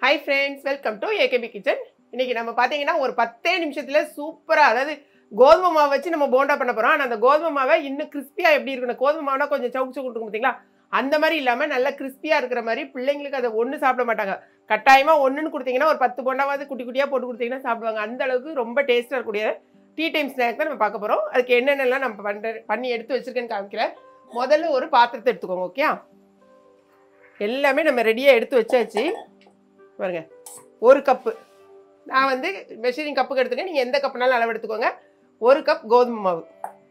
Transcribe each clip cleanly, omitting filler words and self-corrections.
Hi friends, welcome to AKB Kitchen. இன்னைக்கு நம்ம பாத்தீங்கன்னா ஒரு 10 நிமிஷத்துல சூப்பரா அதாவது கோதுமை மாவு வச்சு நம்ம போண்டா பண்ண போறோம். ஆனா அந்த கோதுமை மாவை இன்னும் கிறிஸ்பியா எப்படி இருக்கணும்? கோதுமை மாவுனா கொஞ்சம் சவுக்கு சவுக்கு இருக்கும் பாத்தீங்களா? அந்த மாதிரி இல்லாம நல்லா கிறிஸ்பியா இருக்கிற மாதிரி பிள்ளைங்களுக்கு அதை ஒண்ணு சாப்பிட மாட்டாங்க. கட்டாயமா ஒண்ணுன்னு கொடுத்தீங்கன்னா ஒரு 10 போண்டாவாவது குட்டி குட்டியா போட்டு கொடுத்தீங்கன்னா சாப்பிடுவாங்க. அந்த அளவுக்கு ரொம்ப டேஸ்டா இருக்கக்கூடிய டீ டைம் ஸ்நாக் தான் நம்ம பார்க்க போறோம். அதுக்கு என்னென்னலாம் நம்ம பண்ணி எடுத்து வச்சிருக்கேன்னு காமிக்கிறேன். முதல்ல ஒரு பாத்திரத்தை எடுத்துக்கோங்க. ஓகே, எல்லாமே நம்ம ரெடியா எடுத்து வச்சாச்சு. பாருங்க, ஒரு கப்பு நான் வந்து மெஷரிங் கப்புக்கு எடுத்துக்கேன். நீங்கள் எந்த கப்புனாலும் அளவு எடுத்துக்கோங்க. ஒரு கப் கோதுமை மாவு.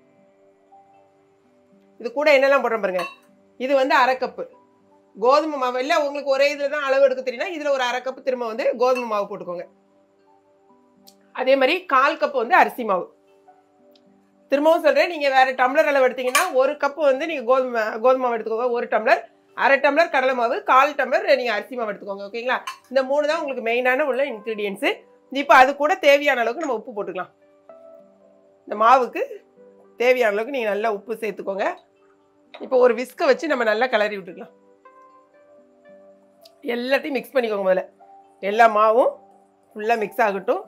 இது கூட என்னெல்லாம் போடுறோம் பாருங்க. இது வந்து அரை கப்பு கோதுமை மாவு. இல்லை உங்களுக்கு ஒரே இதில் தான் அளவு எடுக்க தெரியும்னா இதில் ஒரு அரை கப்பு திரும்ப வந்து கோதுமை மாவு போட்டுக்கோங்க. அதே மாதிரி 1/4 கப்பு வந்து அரிசி மாவு. திரும்பவும் சொல்கிறேன், நீங்கள் வேறு டம்ளர் அளவு எடுத்தீங்கன்னா ஒரு கப்பு வந்து நீங்கள் கோதுமை மாவு எடுத்துக்கோங்க. ஒரு டம்ளர், அரை டம்ளர் கடலை மாவு, 1/4 டம்ளர் நீங்கள் அரிசி மாவு எடுத்துக்கோங்க. ஓகேங்களா? இந்த 3 தான் உங்களுக்கு மெயினான உள்ள இன்க்ரீடியன்ஸு. இப்போ அது கூட தேவையான அளவுக்கு நம்ம உப்பு போட்டுக்கலாம். இந்த மாவுக்கு தேவையான அளவுக்கு நீங்கள் நல்லா உப்பு சேர்த்துக்கோங்க. இப்போ ஒரு விஸ்கை வச்சு நம்ம நல்லா கிளறி விட்டுக்கலாம். எல்லாத்தையும் மிக்ஸ் பண்ணிக்கோங்க. முதல்ல எல்லா மாவும் ஃபுல்லாக மிக்ஸ் ஆகட்டும்.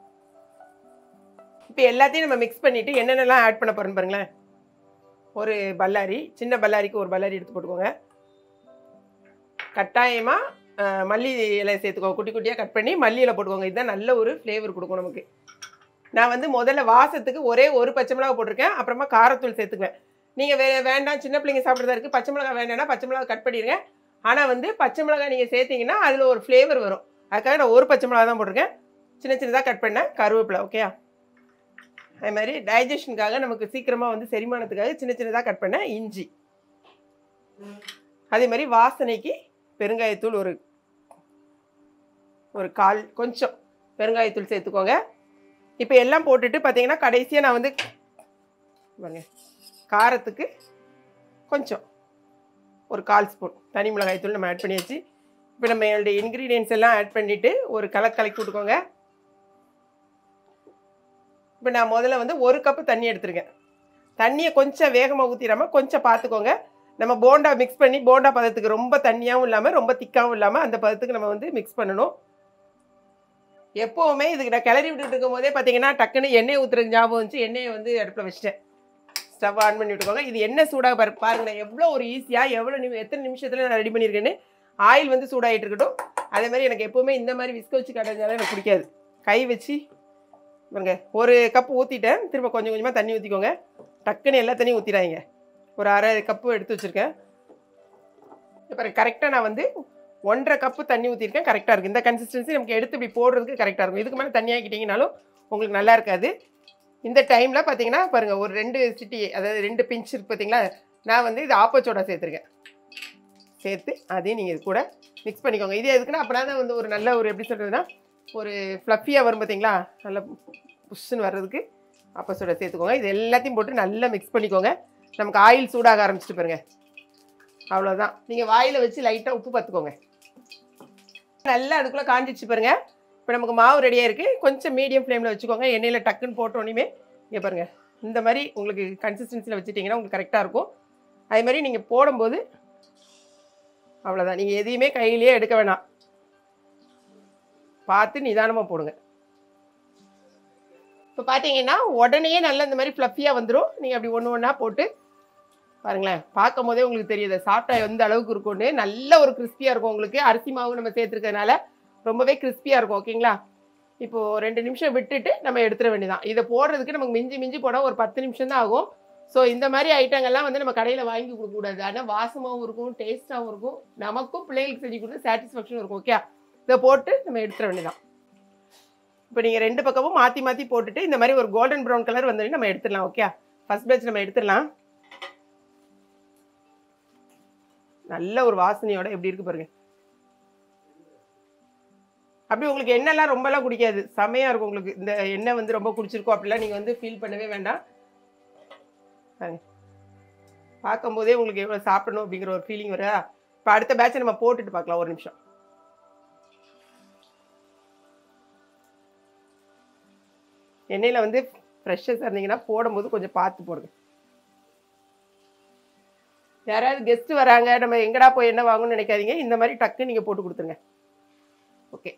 இப்போ எல்லாத்தையும் நம்ம மிக்ஸ் பண்ணிவிட்டு என்னென்னலாம் ஆட் பண்ண போகிறோன்னு பாருங்களேன். ஒரு பல்லாரி, சின்ன பல்லாரிக்கு ஒரு பல்லாரி எடுத்து போட்டுக்கோங்க. கட்டாயமாக மல்லி இலை சேர்த்துக்கோங்க. குட்டி குட்டியாக கட் பண்ணி மல்லி இலை போட்டுக்கோங்க. இதுதான் நல்ல ஒரு ஃப்ளேவர் கொடுக்கும் நமக்கு. நான் வந்து முதல்ல வாசத்துக்கு ஒரே ஒரு பச்சை மிளகா போட்டிருக்கேன். அப்புறமா காரத்தூள் சேர்த்துக்குவேன். நீங்கள் வேண்டாம், சின்ன பிள்ளைங்க சாப்பிட்றதா இருக்குது, பச்சை மிளகா வேண்டாம்னா பச்சை மிளகா கட் பண்ணிடுங்க. ஆனால் வந்து பச்சை மிளகா நீங்கள் சேர்த்திங்கன்னா அதில் ஒரு ஃப்ளேவர் வரும். அதுக்காக நான் ஒரு பச்சை மிளகா தான் போட்டிருக்கேன். சின்ன சின்னதாக கட் பண்ணேன் கருவேப்பிலை. ஓகே, அது மாதிரி டைஜஷனுக்காக நமக்கு சீக்கிரமாக வந்து செரிமானத்துக்காக சின்ன சின்னதாக கட் பண்ணேன் இஞ்சி. அதே மாதிரி வாசனைக்கு பெருங்காயத்தூள் ஒரு கால் கொஞ்சம் பெருங்காயத்தூள் சேர்த்துக்கோங்க. இப்போ எல்லாம் போட்டுட்டு பார்த்தீங்கன்னா கடைசியாக நான் வந்து காரத்துக்கு கொஞ்சம் ஒரு 1/4 ஸ்பூன் தனி மிளகாய்த்தூள் நம்ம ஆட் பண்ணியாச்சு. இப்போ நம்ம என்னுடைய இன்க்ரீடியன்ஸ் எல்லாம் ஆட் பண்ணிவிட்டு ஒரு கலக்கி விட்டுக்கோங்க. இப்போ நான் முதல்ல வந்து ஒரு கப்பு தண்ணி எடுத்துருக்கேன். தண்ணியை கொஞ்சம் வேகமாக ஊற்றிடாமல் கொஞ்சம் பார்த்துக்கோங்க. நம்ம போண்டா மிக்ஸ் பண்ணி போண்டா பதத்துக்கு ரொம்ப தண்ணியாகவும் இல்லாமல் ரொம்ப திக்காகவும் இல்லாமல் அந்த பதத்துக்கு நம்ம வந்து மிக்ஸ் பண்ணணும். எப்போவுமே இதுக்கு நான் கிளறி விட்டுட்டு இருக்கும் போதே பார்த்தீங்கன்னா டக்குன்னு எண்ணெய் ஊற்றுறதுக்கு ஞாபகம் வந்துச்சு. எண்ணெயை வந்து அடுப்பில் வச்சுட்டேன். ஸ்டவ் ஆன் பண்ணி விட்டுக்கோங்க. இது எண்ணெய் சூடாக பாருங்க, எவ்வளோ ஒரு ஈஸியாக எத்தனை நிமிஷத்தில் நான் ரெடி பண்ணியிருக்கேன்னு. ஆயில் வந்து சூடாகிட்டு இருக்கட்டும். அதே மாதிரி எனக்கு எப்போவுமே இந்த மாதிரி விஸ்க வச்சு கடைஞ்சாலும் எனக்கு பிடிக்காது. கை வச்சு பாருங்க, ஒரு கப்பு ஊற்றிட்டேன். திரும்ப கொஞ்சம் கொஞ்சமாக தண்ணி ஊற்றிக்கோங்க. டக்குன்னு எல்லா தண்ணியும் ஊற்றிடாதீங்க. ஒரு அரை கப்பு எடுத்து வச்சுருக்கேன். இப்போ கரெக்டாக நான் வந்து 1.5 கப்பு தண்ணி ஊற்றிருக்கேன். கரெக்டாக இருக்குது. இந்த கன்சிஸ்டன்சி நமக்கு எடுத்து இப்படி போடுறதுக்கு கரெக்டாக இருக்கும். இதுக்கு மேலே தண்ணி ஆக்கிட்டிங்கனாலும் உங்களுக்கு நல்லா இருக்காது. இந்த டைமில் பார்த்தீங்கன்னா பாருங்கள், ஒரு 2 சிட்டி அதாவது 2 பிஞ்ச் இருக்குது பார்த்தீங்களா. நான் வந்து இது ஆப்பச்சோடா சேர்த்துருக்கேன். சேர்த்து அதையும் நீங்கள் இது கூட மிக்ஸ் பண்ணிக்கோங்க. இது எதுக்குன்னா அப்படின்னா தான் வந்து ஒரு நல்ல ஒரு எப்படி சொல்கிறதுனா ஒரு ஃப்ளஃபியாக வரும் பார்த்தீங்களா. நல்லா புஷ்ஷுன்னு வர்றதுக்கு ஆப்பச்சோடா சேர்த்துக்கோங்க. இது எல்லாத்தையும் போட்டு நல்லா மிக்ஸ் பண்ணிக்கோங்க. நமக்கு ஆயில் சூடாக ஆரம்பிச்சிட்டு பாருங்கள். அவ்வளோதான். நீங்கள் வாயில் வச்சு லைட்டாக உப்பு பார்த்துக்கோங்க. நல்லா அதுக்குள்ளே காஞ்சிச்சு பாருங்கள். இப்போ நமக்கு மாவு ரெடியாக இருக்குது. கொஞ்சம் மீடியம் ஃப்ளேமில் வச்சுக்கோங்க. எண்ணெயில் டக்குன்னு போட்டோன்னே இங்கே பாருங்கள், இந்த மாதிரி உங்களுக்கு கன்சிஸ்டன்சியில் வச்சுட்டிங்கன்னா உங்களுக்கு கரெக்டாக இருக்கும். அதே மாதிரி நீங்கள் போடும்போது அவ்வளோதான். நீங்கள் எதையுமே கையிலேயே எடுக்க வேணாம். பார்த்து நிதானமாக போடுங்க. இப்போ பார்த்தீங்கன்னா உடனே நல்லா இந்த மாதிரி ஃப்ளஃபியாக வந்துடும். நீங்கள் அப்படி ஒன்று ஒன்றா போட்டு பாருங்களேன். பார்க்கும் போதே உங்களுக்கு தெரியுது சாப்பிட்டா எந்த அளவுக்கு இருக்கும்னு. நல்ல ஒரு கிறிஸ்பியாக இருக்கும். உங்களுக்கு அரிசி மாவு நம்ம சேர்த்துருக்கிறதுனால ரொம்பவே கிறிஸ்பியாக இருக்கும். ஓகேங்களா? இப்போது 2 நிமிஷம் விட்டுட்டு நம்ம எடுத்துட வேண்டியதான். இதை போடுறதுக்கு நமக்கு மிஞ்சி போனால் ஒரு 10 நிமிஷம் தான் ஆகும். ஸோ இந்த மாதிரி ஐட்டங்கள்லாம் வந்து நம்ம கடையில் வாங்கி கொடுக்கக்கூடாது. ஆனால் வாசமாகவும் இருக்கும், டேஸ்ட்டாகவும் இருக்கும், நமக்கும் பிள்ளைங்களுக்கு செஞ்சு கொடுத்து சாட்டிஸ்ஃபேக்ஷனும் இருக்கும். ஓகே, இதை போட்டு நம்ம எடுத்துட வேண்டியதான். இப்போ நீங்கள் 2 பக்கமும் மாற்றி போட்டுட்டு இந்த மாதிரி ஒரு கோல்டன் ப்ரௌன் கலர் வந்தோடனே நம்ம எடுத்துடலாம். ஓகே, ஃபர்ஸ்ட் பேட்ச் நம்ம எடுத்துடலாம். நல்ல ஒரு வாசனையோட எப்படி இருக்கு பாருங்க. அப்படி உங்களுக்கு எண்ணெய்லாம் ரொம்பலாம் குடிக்காது, செமையாக இருக்கும். உங்களுக்கு இந்த எண்ணெய் வந்து ரொம்ப குடிச்சிருக்கோம் அப்படிலாம் நீங்கள் வந்து ஃபீல் பண்ணவே வேண்டாம். பார்க்கும்போதே உங்களுக்கு எவ்வளோ சாப்பிடணும் அப்படிங்கிற ஒரு ஃபீலிங் வரா. இப்போ அடுத்த பேட்சை நம்ம போட்டுட்டு பார்க்கலாம். ஒரு நிமிஷம். எண்ணெயில் வந்து ஃப்ரெஷ்ஷாக இருந்தீங்கன்னா போடும்போது கொஞ்சம் பார்த்து போடுங்க. யாராவது கெஸ்ட்டு வராங்க, நம்ம எங்கடா போய் என்ன வாங்கணும்னு நினைக்காதீங்க. இந்த மாதிரி டக்கு நீங்கள் போட்டு கொடுத்துருங்க. ஓகே,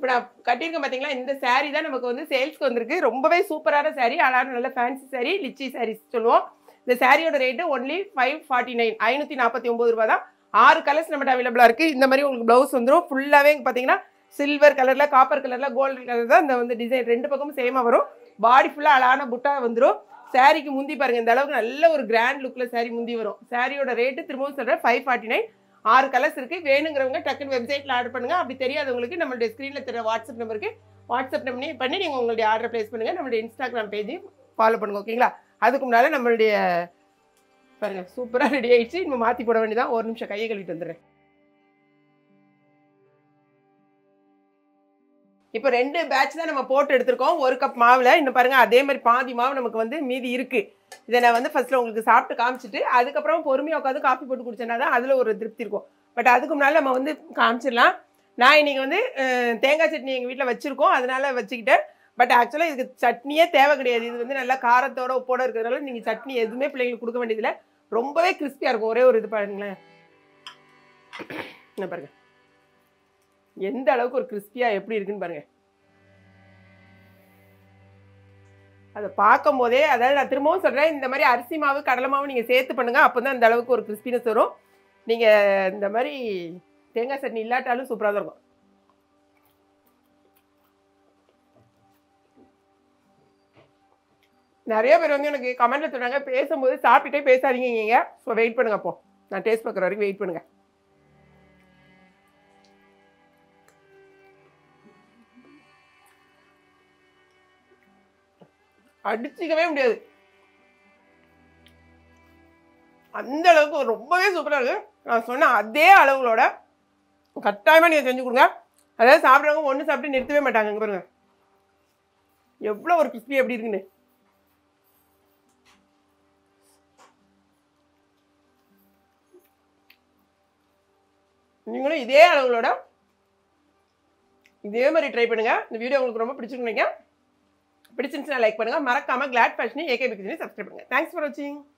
இப்போ நான் கட்டியிருக்கேன் பார்த்தீங்களா, இந்த saree தான் நமக்கு வந்து சேல்ஸ்க்கு வந்திருக்கு. ரொம்பவே சூப்பரான saree, அழகான நல்ல ஃபேன்சி saree, லிச்சி sarees சொல்லுவோம். இந்த சாரியோட ரேட்டு ஒன்லி 549, 549 ரூபா தான். 6 கலர்ஸ் நம்மகிட்ட அவைலபிளாக இருக்குது. இந்த மாதிரி உங்களுக்கு ப்ளவுஸ் வந்துடும். ஃபுல்லாகவே பார்த்தீங்கன்னா சில்வர் கலரில், காப்பர் கலரில், கோல்டு கலர் தான் இந்த வந்து டிசைன். 2 பக்கமும் சேமாக வரும். பாடி ஃபுல்லாக அழகான புட்டா வந்துடும். சாரிக்கு முந்தி பாருங்கள், இந்த அளவுக்கு நல்ல ஒரு கிராண்ட் லுக்கில் சாரி முந்தி வரும். சாரியோட ரேட்டு திரும்பவும் சொல்கிறேன் 549. 6 கலர்ஸ் இருக்குது. வேணுங்கிறவங்க டக்குன்னு வெப்சைட்டில் ஆர்டர் பண்ணுங்கள். அப்படி தெரியாதவங்களுக்கு நம்மளுடைய ஸ்க்ரீனில் தெரிய வாட்ஸ்அப் நம்பருக்கு வாட்ஸ்அப் பண்ணி நீங்கள் உங்களுடைய ஆர்டர் ப்ளேஸ் பண்ணுங்கள். நம்மளுடைய இன்ஸ்டாகிராம் பேஜையும் ஃபாலோ பண்ணுங்கள். ஓகேங்களா? அதுக்கு முன்னால் நம்மளுடைய பாருங்கள் சூப்பராக ரெடி ஆகிடுச்சு. இன்னும் மாற்றி போட வேண்டியதான். ஒரு நிமிஷம் கையை கழுவிட்டு வந்துடுறேன். இப்போ 2 பேட்ச் தான் நம்ம போட்டு எடுத்துருக்கோம். 1 கப் மாவில் இன்னும் பாருங்கள் அதே மாதிரி பாதி மாவு நமக்கு வந்து மீதி இருக்குது. இதை நான் வந்து ஃபஸ்ட்டில் உங்களுக்கு சாப்பிட்டு காமிச்சிட்டு அதுக்கப்புறம் பொறுமையாக உட்காந்து காஃபி போட்டு குடிச்சேன்னா தான் அதில் ஒரு திருப்தி இருக்கும். பட் அதுக்கு முன்னால் நம்ம வந்து காமிச்சிடலாம். நான் இன்றைக்கி வந்து தேங்காய் சட்னி எங்கள் வீட்டில் வச்சுருக்கோம், அதனால் வச்சுக்கிட்டேன். பட் ஆக்சுவலாக இதுக்கு சட்னியே தேவை கிடையாது. இது வந்து நல்லா காரத்தோட உப்போட இருக்கிறதுனால நீங்கள் சட்னி எதுவுமே பிள்ளைங்களுக்கு கொடுக்க வேண்டியதில்லை. ரொம்பவே கிறிஸ்பியாக இருக்கும். ஒரே ஒரு இது பாருங்களேன், என்ன பாருங்கள் எந்த அளவுக்கு ஒரு கிறிஸ்பியாக எப்படி இருக்குன்னு பாருங்கள். அதை பார்க்கும் போதே, அதாவது நான் திரும்பவும் சொல்கிறேன், இந்த மாதிரி அரிசி மாவு கடலை மாவு நீங்கள் சேர்த்து பண்ணுங்கள். அப்போ தான் இந்த அளவுக்கு ஒரு கிறிஸ்பினஸ் வரும். நீங்கள் இந்த மாதிரி தேங்காய் சட்னி இல்லாட்டாலும் சூப்பராக தான் இருக்கும். நிறைய பேர் வந்து எனக்கு கமெண்ட்டில் சொல்கிறாங்க, பேசும்போது சாப்பிட்டுட்டே பேசாதீங்க. ஸோ வெயிட் பண்ணுங்க. அப்போ நான் டேஸ்ட் பார்க்குற வரைக்கும் வெயிட் பண்ணுங்கள். அடிச்சிக்கவே முடியாது, அந்த அளவுக்கு ரொம்பவே சூப்பராக இருக்குது. நான் சொன்ன அதே அளவுகளோட கட்டாயமாக நீங்கள் செஞ்சு கொடுங்க. அதாவது சாப்பிட்றவங்க ஒன்று சாப்பிட்டு நிறுத்தவே மாட்டாங்க. இங்கே பாருங்க எவ்வளோ ஒரு கிறிஸ்பி எப்படி இருக்குன்னு. நீங்களும் இதே அளவுகளோட இதே மாதிரி ட்ரை பண்ணுங்கள். இந்த வீடியோ உங்களுக்கு ரொம்ப பிடிச்சிருக்கீங்க. பிடிச்சிருந்துச்சுன்னா லைக் பண்ணுங்கள். மறக்காமல் கிளாட் ஃபேஷன் ஏகேபி கிச்சனை சப்ஸ்கிரைப் பண்ணுங்கள். தேங்க்ஸ் ஃபார் வாட்சிங்.